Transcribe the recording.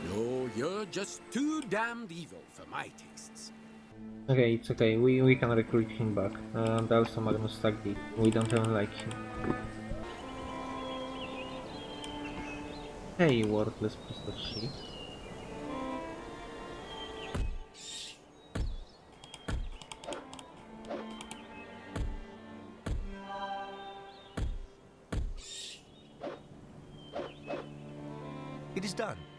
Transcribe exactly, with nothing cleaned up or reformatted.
No, you're just too damned evil for my tastes. Okay, it's okay. We we can recruit him back. Uh, and also Magnus Tagdi. We don't even like him. Hey, worthless piece of shit. It is done.